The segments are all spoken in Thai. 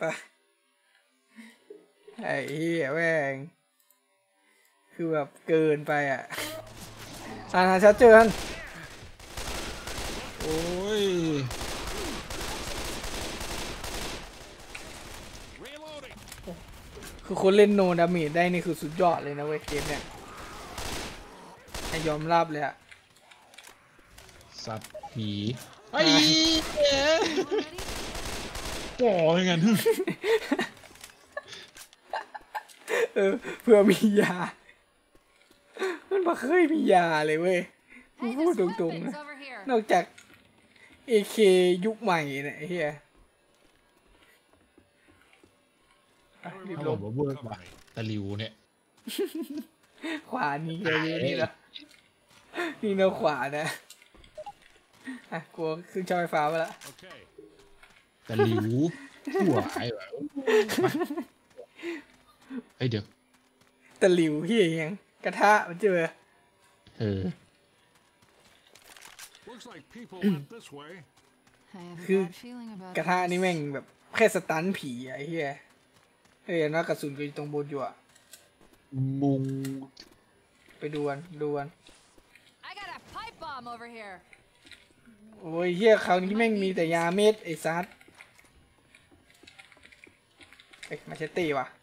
ปะไอ้เหี้ยแม่งคือแบบเกินไปอ่ะชัดเจนโอ้ยคือคนเล่นโนดาเมจได้นี่คือสุดยอดเลยนะเว้ยเกมเนี่ยยอมรับเลยอะสัตว์ผีไอ้ป่อยังไงเพื่อมียามันมาเคยมียาเลยเว้ยพูดตรงๆนะนอกจาก AK ยุคใหม่เนี่ยเฮียรีบลงเวิร์กว่ะตะลิวเนี่ยขวานี่เลยนี่นะนี่เนาขวานะกลัวขึ้นจอไฟฟ้าไปละตะลิวหัวไอ้แบบเฮ้ยเดี๋ยวตะหลิวเฮียยังกระทะมันเจอคือกระทะนี่แม่งแบบแค่สตันผีไอ้เฮียน่ากระสุนก็อยู่ตรงบนอยู่อะมุงไปดูกันโอ้ยเฮียคราวนี้แม่งมีแต่ยาเม็ดไอ้ซัดมาเชตตี้ว่ะ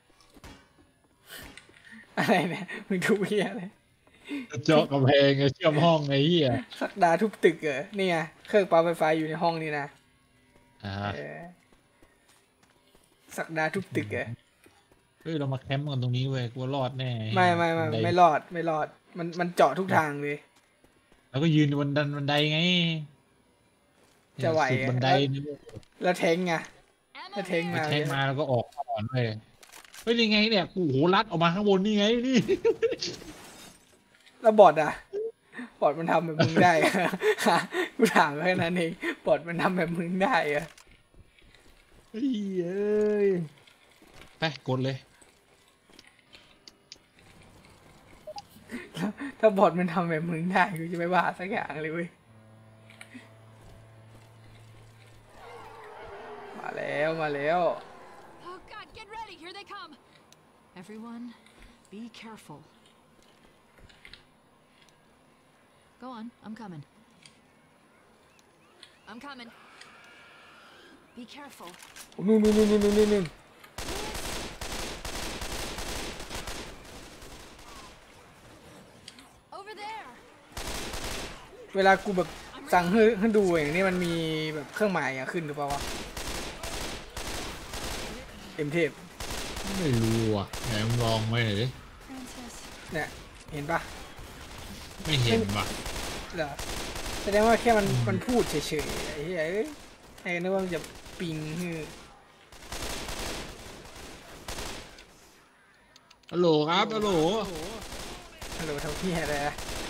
อะไรเนี่ยมึงดูเฮียอะไรเจาะกำแพงเชื่อมห้องไอ้เหี้ยสักดาทุบตึกนี่ไงเครื่องปั๊มไฟฟ้าอยู่ในห้องนี่นะสักดาทุบตึกเรามาแคมป์กันตรงนี้เว้ยกลัวรอดแน่ไม่รอดมันเจาะทุกทางเลยแล้วก็ยืนบนบันไดไงจะไหวบันไดแล้วแทงไงแล้วแทงมาแล้วก็ออกก่อนเลยเฮ้ยยังไงเนี่ยกูโหรัดออกมาข้างบนนี่ไงนี่แล้วบอดมันทำแบบมึงได้กูถามแค่นั้นเองบอดมันทำแบบมึงได้เฮ้ยไปกดเลยถ้าบอดมันทำแบบมึงได้กูจะไม่ว่าสักอย่างเลยเว้ยมาแล้ว Oh God, get ready, here they come. Everyone, be careful. Go on, I'm coming. Be careful. นู่น Over there. เวลากูแบบสั่งให้ดูอย่างนี้มันมีแบบเครื่องหมายขึ้นหรือเปล่าวะเอ็มเทพไม่รู้อ่ะไหนมึงลองไว้หน่อยดิเนี่ยเห็นปะไม่เห็นปะเหรอแสดงว่าแค่มันพูดเฉยๆไอ้เหี้ยไอ้นึกว่ามันจะปิงฮัลโหลครับฮัลโหลทำพี่อะไร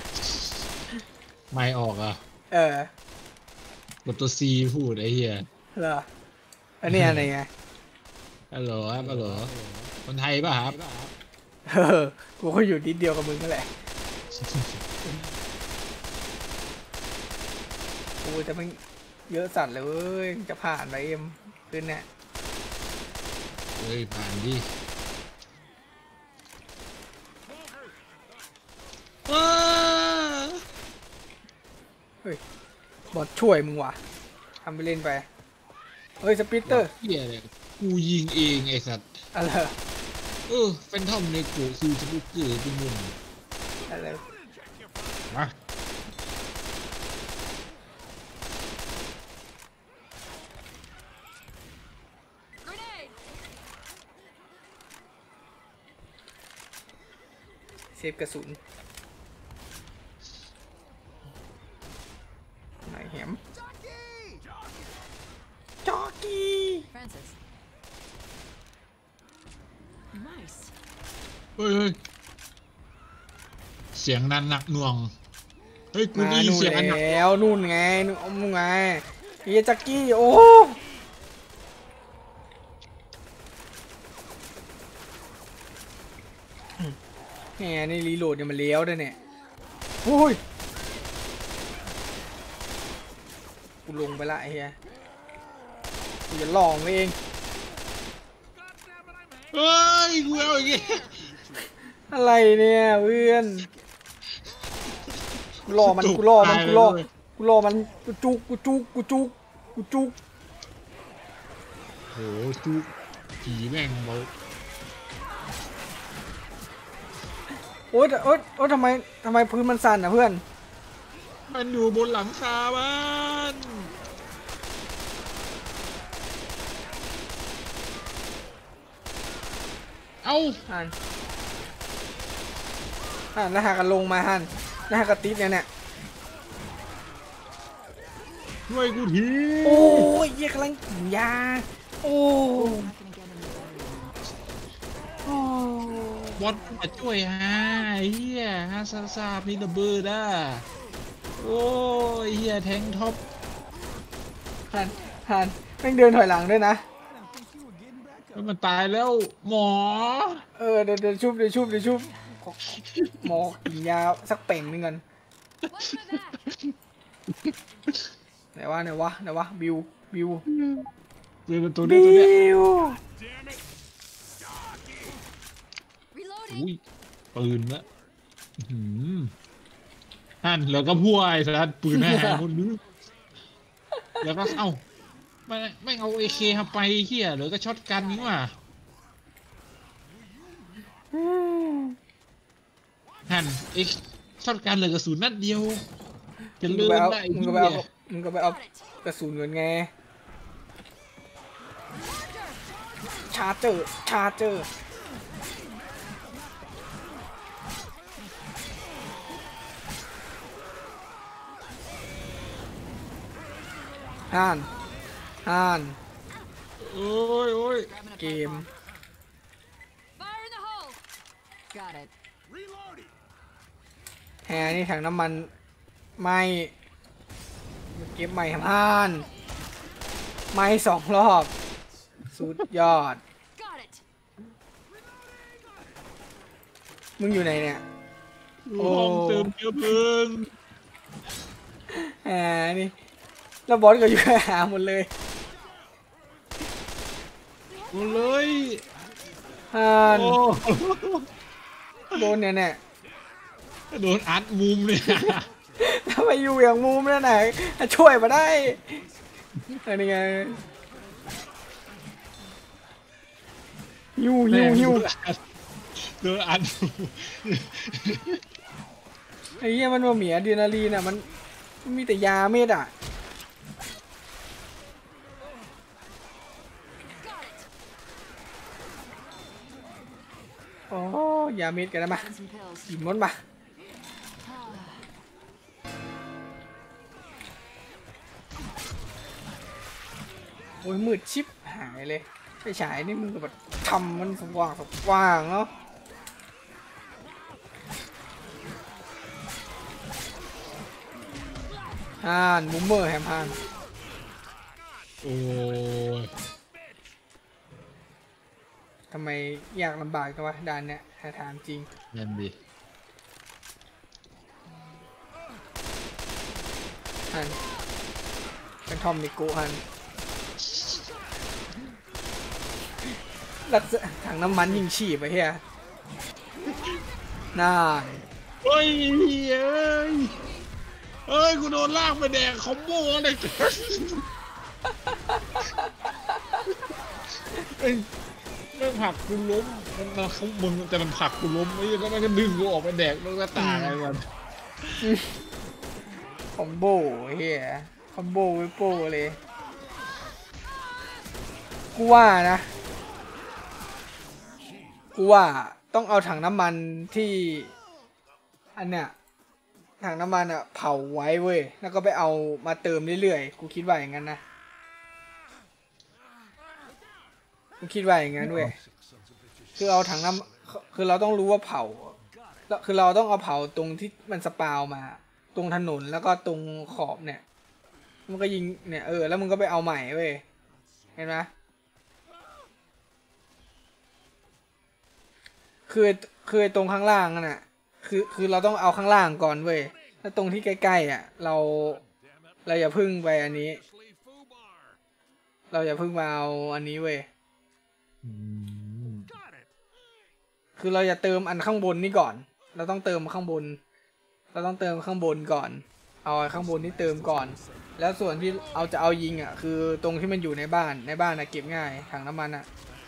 ไม่ออกอ่ะกดตัวซีพูดไอ้เหี้ยเหรออันนี้อะไรไงฮัลโหลครับฮัลโหลคนไทยป่ะครับกูก็อยู่นิดเดียวกับมึงนั่นแหละกูจะไม่เยอะสัตว์เลยจะผ่านไปเอ็มขึ้นเนี่ยเฮ้ยผ่านดิเฮ้ยบอทช่วยมึงว่ะทำไปเล่นไปเฮ้ยสปิตเตอร์เหี้ยเลยกูยิงเองไอ้สัตว์อะไรแฟนทอมในกูซูสปุกเกอร์กูมึงอะไรมาเซฟกระสุนไหนแฮมจ็อกกี้เฮ้ยเสียงนั้นหนักหน่วงเฮ้ยกูได้ยินเสียงอันหนักแล้วนู่นไงนู่นไงเฮียจ็อกกี้โอ้เนี่ยนี่รีโหลดเนี่ยมันเลี้ยวด้วยเนี่ยโอ้ยกูลงไปละไอ้เฮียกูจะลองเองเฮ้ยกูเอาอีกแล้วอะไรเนี่ยเพื่อนกูรอมันกูรอมันกูรอกูรอมันกูจุกกูจุกกูจุกกูจุกโหจุกผีแม่งเบาโอ๊ยโอ๊ยโอ๊ยทำไมพื้นมันสั่นอ่ะเพื่อนมันอยู่บนหลังคาบ้าน เอ้าแล้วหากันลงมาฮันแล้วหากันติดเนี่ยช่วยกูทีโอ้ยเยี่ยกำลังกินยาโอ้บอสมาช่วยฮะไอ้เฮียฮะซามีระเบิดอ่ะโอ้ยเฮียแทงท็อปฮันแม่งเดินถอยหลังด้วยนะมันตายแล้วหมอเดี๋ยวชุบหมอกินยาสักเป่งนึงกัน Watch my back. ไหนวะบิวเจอเป็นตัวบินี้ตัวเนี้ยว Reloading. อุ้ยปืนละหั่นแล้วก็พัวไอ้สัสปืนหน้าคนนึงแล้วก็เอ้าไม่เอาเอเคไปเฮียหรือก็ช็อตกันนี่ว่ะหั่นเอ็กช็อตกันเหลือกระสุนนัดเดียวจะมึงเลื่ก็อนไปได้เอา Got it. กระสุนเงินไงชาร์เจอร์ฮันโอ้ย Grabbing a เกม platform. Fire in the hole. Got it. แฮนี่ถังน้ำมันไม่เก็บใหม่ฮันไม่2 รอบสุดยอด Got it. มึงอยู่ไหนเนี่ยห้องเติมเชื้อเพลิงนี่แล้วบอสก็อยู่หาหมดเลยหมดเลยฮันโอ้โดนเนี่ยโดนอัดมุมเนี่ยทำไมอยู่อย่างมุมนั่นไหนช่วยมาได้นี่ไงหิวโดนอัดไอ้เหี้ยมันมาเหมียอะดรีนาลีนอ่ะมันมีแต่ยาเม็ดอ่ะ Got it. โอ้ยาเม็ดกันนะมา And some pills. กินมดมาโอ้ยมืดชิบหายเลยไฟฉายนี่มึงก็แบบทำมันสว่างเนาะฮันบูมเมอร์แฮมฮันโอ้ยทำไมยากลำบากจังวะด่านเนี้ยถ้าถามจริงนั่นดิฮันเป็นทอมนิโกฮันลักษณะถังน้ำมันยิงฉีบไปเฮียน่าเฮ้ยเอ้ยกูโดนลากไปแดกคอมโบอะไรเอ้ยไม่ผลักกูล้มมันเขามึงแต่มันผลักกูล้มไอ้แล้วมันก็ดึงกูออกไปแดกแล้วก็ตายอะไรมันคอมโบเฮียคอมโบวิโป้เลยกูว่าต้องเอาถังน้ำมันที่อันเนี้ยถังน้ำมันอะเผาไว้เว้ยแล้วก็ไปเอามาเติมเรื่อยๆกูคิดว่าอย่างนั้นนะกูคิดว่าอย่างนั้นเว้ยคือเอาถังน้ำคือเราต้องรู้ว่าเผาคือเราต้องเอาเผาตรงที่มันสปาวมาตรงถนนแล้วก็ตรงขอบเนี่ยมันก็ยิงเนี่ยแล้วมึงก็ไปเอาใหม่เว้ยเห็นไหมคือตรงข้างล่างนั่นน่ะคือเราต้องเอาข้างล่างก่อนเว้ยแล้วตรงที่ใกล้ๆอ่ะเราอย่าพึ่งไปอันนี้ เราอย่าพึ่งมาเอาอันนี้เว้ยคือเราจะเติมอันข้างบนนี่ก่อน เราต้องเติมข้างบน เราต้องเติมข้างบนก่อน เอาข้างบนนี่เติมก่อน แล้วส่วนที่จะเอายิงอ่ะคือตรงที่มันอยู่ในบ้านนะเก็บง่ายถังน้ำมันอ่ะ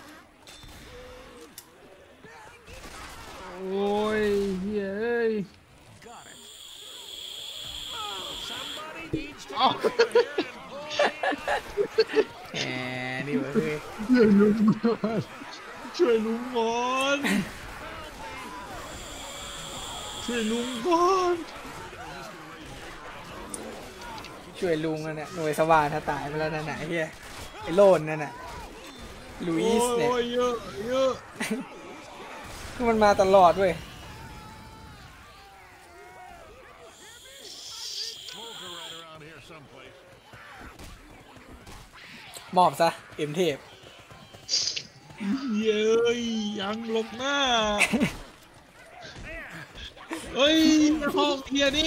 โอ้ยเฮ้ยอ้าวแหมนี่เว้ยช่วยลุงก่อนช่วยลุงก่อนช่วยลุงก่อนช่วยลุงนั่นน่ะหน่วยสว่านถ้าตายไปแล้วนั่นน่ะไอ้เหี้ยไอ้โลนนั่นน่ะลุยส์เนี่ยโอ้ยเยอะเยอะคือมันมาตลอดเว้ยมอบซะเอ็มเทพเย้ยยังหลบหน้าเฮ้ยห้องเทียนี่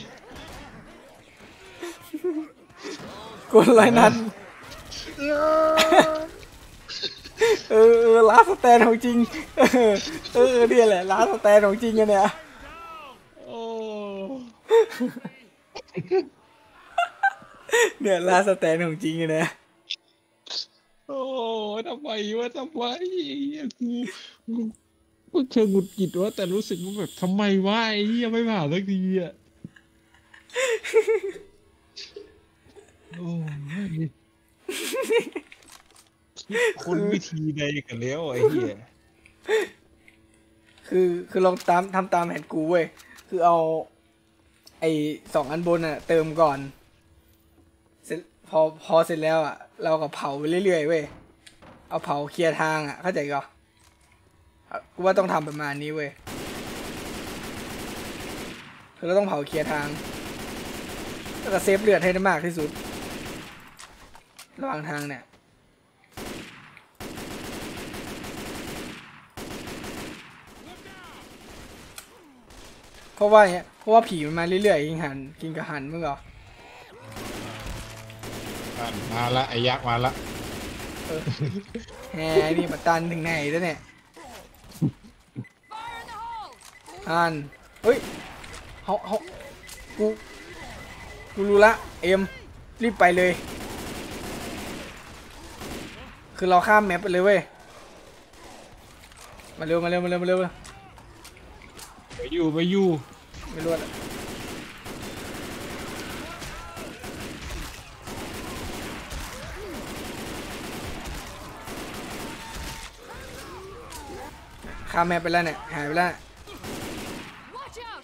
กดไรนั้นลาสแตนของจริงเนี่ยแหละลาสแตนของจริงกันเนี่ยโอ้เนี่ยลาสแตนของจริงกันเนี่ยโอ้ทำไมวะทำไมกูเชิงหงุดหงิดวะแต่รู้สึกว่าแบบทำไมวะไอ้เหี้ยไม่ผ่านสักทีอ่ะโอ้ยคนวิธีใดกันแล้วไอ้เหี้ยคือลองทำตามแผนกูเว้ยคือเอาไอ้2 อันบนอ่ะเติมก่อนเสร็จพอเสร็จแล้วอ่ะเราก็เผาไปเรื่อยๆเว้ยเอาเผาเคลียร์ทางอ่ะเข้าใจก่อนกูว่าต้องทำประมาณนี้เว้ยคือเราต้องเผาเคลียร์ทางแล้วก็เซฟเลือดให้ได้มากที่สุดระหว่างทางเนี่ยเพราะว่าผีมันมาเรื่อยๆกินกระหันมึงเหรอมาละไอ้ยักษ์มาละแหมนี่มาตันถึงไหนแล้วเนี่ย Fire in the hole! เฮ้ยกูรู้ละเอ็มรีบไปเลยคือเราข้ามแมปไปเลยเว้ยมาเร็วไปอยู่ไม่รู้อะข้ามแมปไปแล้วเนี่ยหายไปแล้ว Watch out!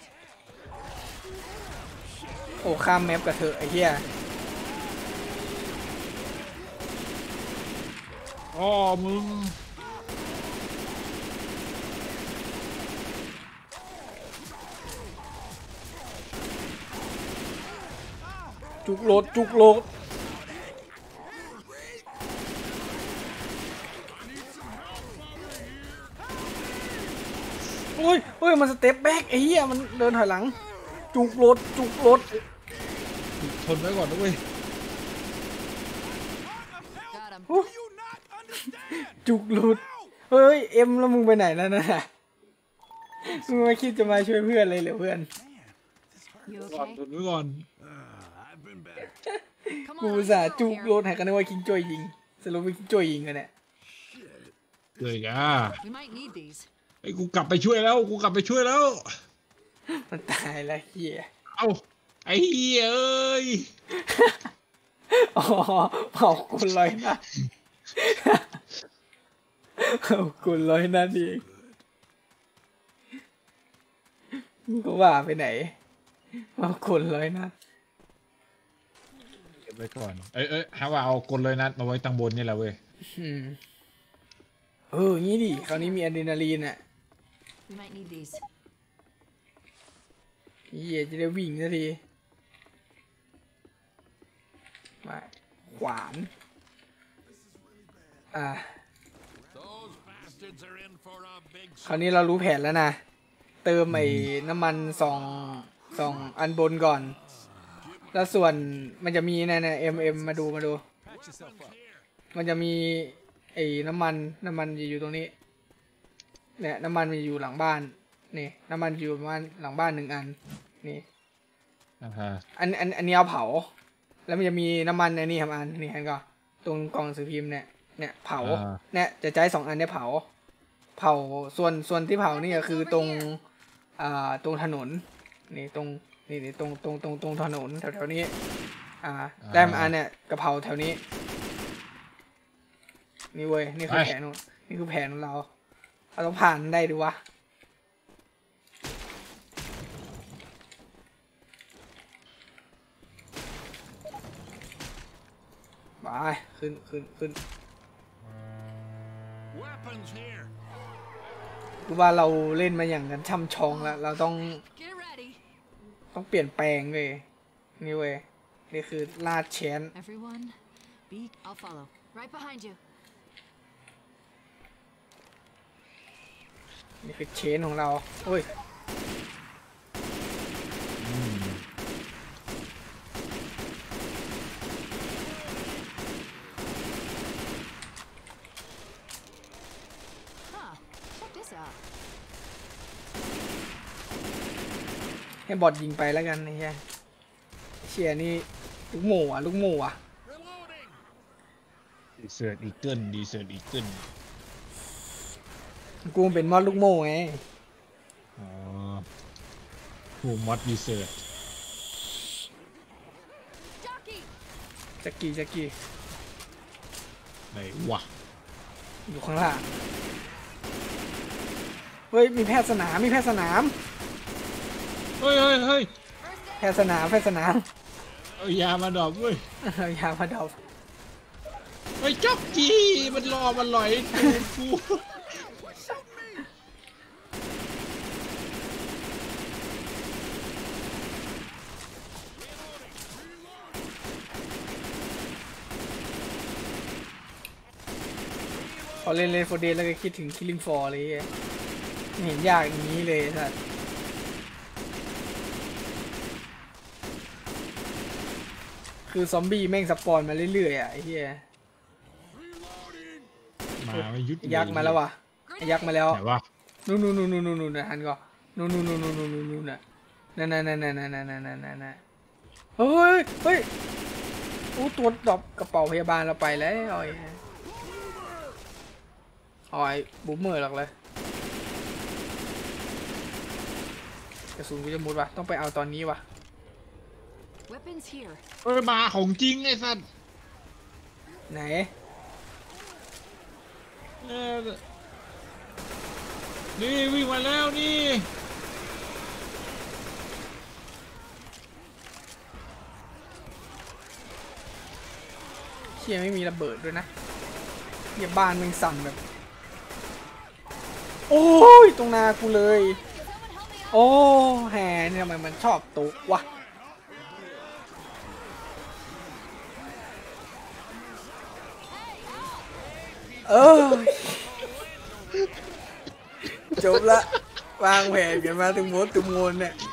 โอ้ข้ามแมปกับเธอไอ้เหี้ยอ๋อมึงจุกโหลดโอ้ยมันสเต็ปแบ็กไอ้เหี้ยมันเดินถอยหลังจุกโหลดทนไว้ก่อนนะเว้ย Got him. จุกโหลดเฮ้ยเอ็มแล้วมึงไปไหนแล้วนะมึงไม่คิดจะมาช่วยเพื่อนเลยเหรอเพื่อน You ก่อน okay? ทนไว้ก่อน Come กู on, อุต let's ส่าห์ go จุก here. โหลดหายกันนึกว่าคิงจ่วยยิงสรุปเป็นคิงจ่วยยิงกันเนี่ยเลยอ่ะ We might need these. ไอ้กูกลับไปช่วยแล้วมันตายแล้วเหี้ยเอ้าไอ้เหี้ยเอ้ยอ๋อเผาคุณลอยน้ำเผาคุณลอยน้ำเองก็ว่าไปไหนเผาคุณลอยน้เก็บไว้ก่อนหาว่าเอากลเลยนัดมาไว้ตั้งบนนี่แหละเว้ยำงี้ดิคราวนี้มีอะดรีนาลีนอ่ะ We might need these. เหี้ยจะได้วิ่งสักทีมาขวานคราวนี้เรารู้แผนแล้วนะเติมไอ้น้ำมันสองอันบนก่อนแล้วส่วนมันจะมีนะเอ็มมาดูมันจะมีไอ้น้ำมันอยู่ตรงนี้เนี่ยน้ำมันมันอยู่หลังบ้านนี่น้ำมันอยู่ประมาณหลังบ้าน1 อันนี่อันนี้เอาเผาแล้วมันจะมีน้ำมันอันนี้ทำอันนี่เห็นก็ตรงกล่องสือพิมพ์เนี่ยเผาเนี่ยจะใช้2 อันเนี่ยเผาส่วนที่เผานี่ก็คือตรงถนนนี่ตรงนี่ตรงถนนแถวนี้ได้มาอันเนี่ยกระเพราแถวนี้นี่เว้ยนี่คือแผนของเราต้องผ่านได้ดูวะไปขึ้นคือว่าเราเล่นมาอย่างกันช่ำชองแล้วเราต้องเปลี่ยนแปลงเลยนี่เว้ยนี่คือลาดแชน Everyone, I'll follow. Right behind you. นี่คือเชนของเราโอ้ยให้บอดยิงไปแล้วกันไอ้เหี้ยเชียร์นี่ลูกหมูอ่ะดีเซิร์ตอีเกิลกูเป็นมอดลูกโม่ไงอ๋อหูมอดดีเซิร์ตจักกี้ไหนวะอยู่ข้างล่างเฮ้ยมีแพทย์สนามเฮ้ยแพทย์สนามเอายามาดอกเว้ยเอายามาดอกไอ้จ็อกกี้มันรอมันลอยกูพอเล่นโฟเดนแล้วก็คิดถึง Killing Floor เลยเห็นยากอย่างนี้เลยสัสคือซอมบี้แม่งสปอนมาเรื่อยๆไอ้เหี้ยมาไม่ยุดยักษ์มาแล้ววะยักษ์มาแล้วไหนวะนู่นนะฮันก็นู่นน่ะนั่นเฮ้ยอู้ตัวดรอปกระเป๋าพยาบาลเราไปแล้วบุ๋มเมอร์หรอกเลยกระสุนกูจะมุดวะต้องไปเอาตอนนี้วะมาของจริงไอ้สัตว์ไหนนี่วิ่งมาแล้วนี่เชี่ยไม่มีระเบิดด้วยนะเหี้ยบ้านมึงสั่นแบบโอ้ยตรงนากูเลยโอ้แหนี่ทำไมมันชอบตกวะจบละวางแผนกันมาถึงมดถึงมนเนี่ย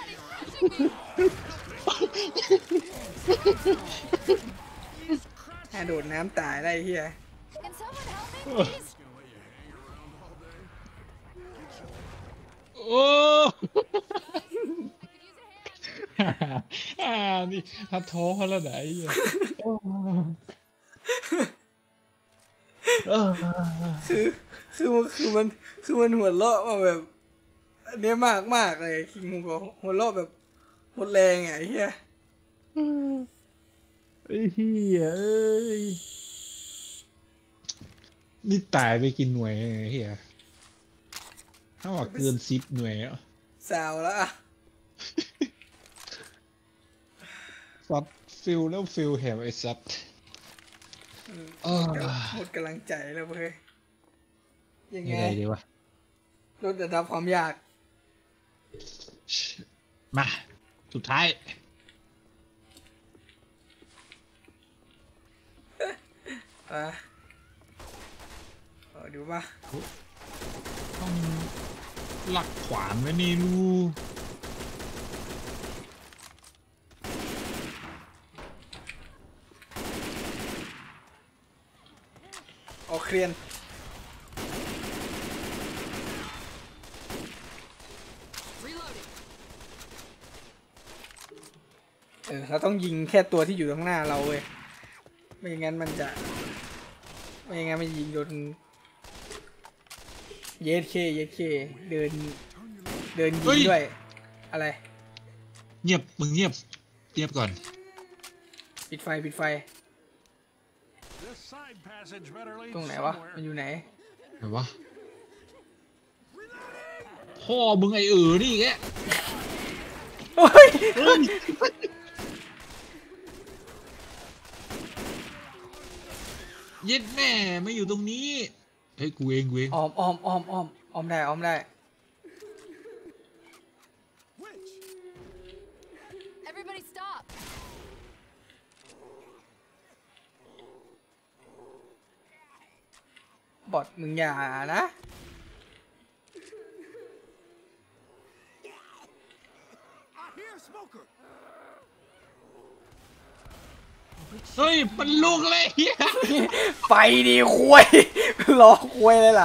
โดดน้ำตายได้เฮียโอ้นี่ถ้าท้อแล้วไหนคือมันหัวเราะมาแบบอันนี้มากเลยคิงมุกหัวเราะแบบหมดแรงไงเฮียนี่ตายไปกินหน่วยเฮียถ้าว่าเกิน10 หน่วยอ่ะสาวแล้วอ่ะซัดฟิลแล้วฟิลแหวไอ้ซัดหมดกำลังใจแล้วเว้ยยังไงดีวะลดระดับความยากมาสุดท้ายดูป่ะต้องหลักขวานไว้นี่ลูกเคลียนเราต้องยิงแค่ตัวที่อยู่ข้างหน้าเราเว้ยไม่อย่างนั้นมันจะไม่อย่างนั้นมันยิงโดนเยสเคเดินยิงด้วยอะไรเงียบมึงเงียบก่อนปิดไฟตรงไหนวะมันอยู่ไหนไหนวะพ่อมึงไอ้นี่แกโอ้ยเย็ดแม่ไม่อยู่ตรงนี้เฮ้ยกูเองอ้อมได้ Everybody stop. บอทมึงอย่านะเฮ้ยมันลูกเลยเฮียไปดิคุยรอคุยเลยล่ะ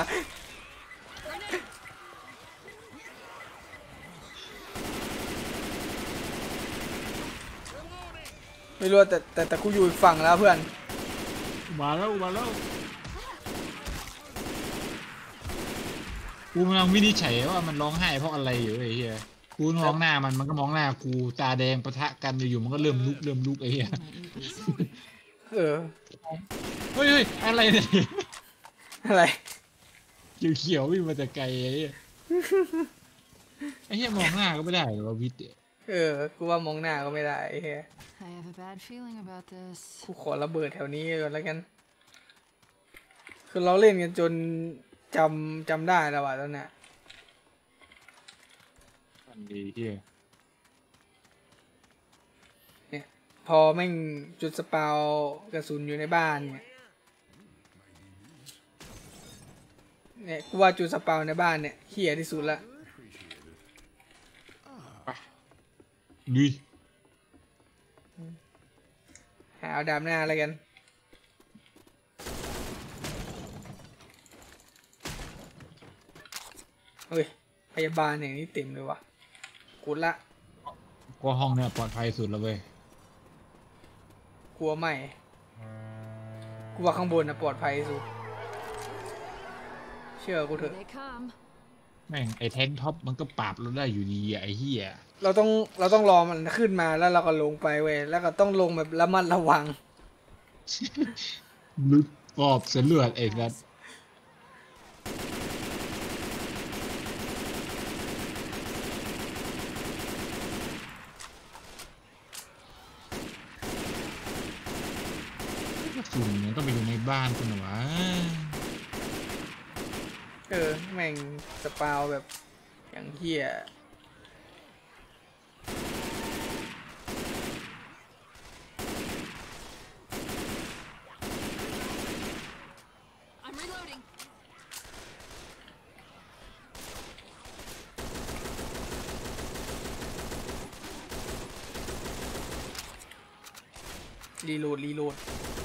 ไม่รู้แต่กูอยู่อีกฝั่งแล้วเพื่อนมาแล้วกูกำลังวินิจฉัยว่ามันร้องไห้เพราะอะไรอยู่ไอ้เหี้ยกูมองหน้ามันก็มองหน้ากูตาแดงปะทะกันอยู่มันก็เริ่มลุกไอ้เหี้ยเออเฮ้ยอะไรเนี่ยอะไรเขียววิ่งมาแต่ไกลไอ้เหี้ยมองหน้าก็ไม่ได้หรอวิทย์กูว่ามองหน้าก็ไม่ได้ไอ้เหี้ย I have a bad feeling about this. กูขอระเบิดแถวนี้ก่อนแล้วกัน คือเราเล่นกันจนจำได้แล้วว่ะตอนเนี้ยมันดีเหี้ยเนี่ยพอแม่งจุดสปาวกระสุนอยู่ในบ้านเนี่ยกูว่าจุดสปาวในบ้านเนี่ยเหี้ยที่สุดละดีหาเอาดาบหน้าอะไรกันเฮ้ยพยาบาลอย่างนี้เต็มเลยวะกูละก็ห้องเนี่ยปลอดภัยสุดแล้วเว้ยกลัวไม่กูว่าข้างบนนะปลอดภัยสุดเชื่อกูเถ Here อะ they come. แม่งไอ้แทงท็อปมันก็ปราบเราได้อยู่ดีไอ้เหี้ยเราต้องรอมันขึ้นมาแล้วเราก็ลงไปเว้ยแล้วก็ต้องลงแบบระมัดระวังลึกปอบเส้นเลือดไอ้สัสฝุ่นมันต้องไปอยู่ในบ้านคุณเหรอวะแม่งสปาวแบบอย่างเหี้ย I'm reloading. รีโหลด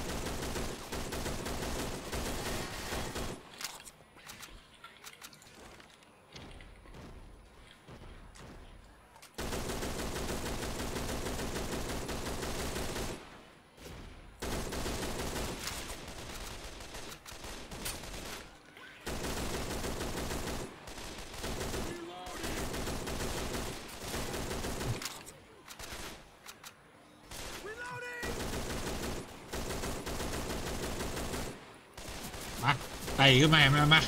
มาไต่ขึ้นมา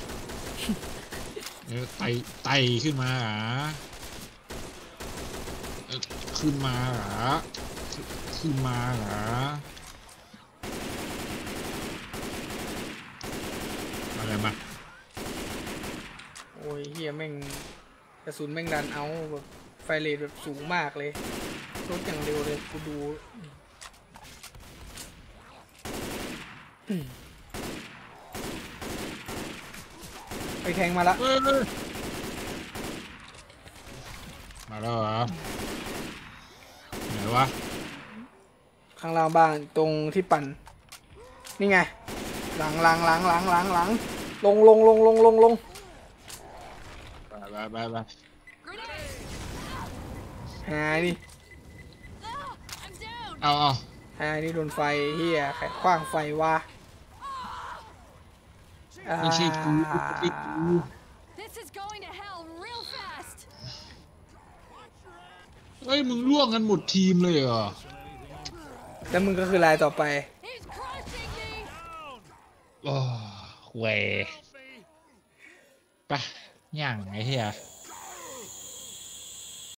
ไต่ขึ้นมาหรอขึ้นมาหรออะไรมาโอ้ยเหี้ยแม่งกระสุนแม่งดันเอาแบบไฟเรทแบบสูงมากเลยรถอย่างเร็วเลยกูดูไปแทงมาละมาแล้วเหรอไหนวะข้างล่างบ้านตรงที่ปั่นนี่ไงหลังลงไป Grenade! หายดิ Ah, I'm เอานี่โดนไฟเฮียใครขว้างไฟวะไม่ใช่กูไม่ใช่กู This is going to hell real fast. เอ้ยมึงล่วงกันหมดทีมเลยเหรอแล้วมึงก็คือรายต่อไป He's crushing me. โอ้เวยไปย่างไอ้เหี้ย This